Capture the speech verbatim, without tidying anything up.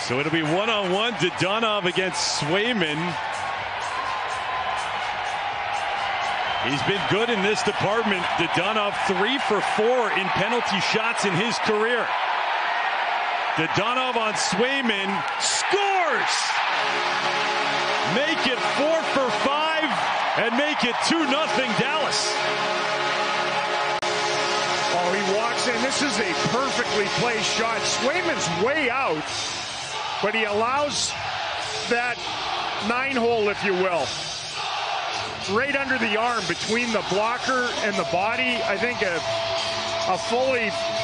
So it'll be one-on-one, Dadonov against Swayman. He's been good in this department. Dadonov three for four in penalty shots in his career. Dadonov on Swayman, scores! Make it four for five and make it two nothing Dallas. Oh, he walks in. This is a perfectly placed shot. Swayman's way out, but he allows that nine hole, if you will, right under the arm between the blocker and the body. I think a, a fully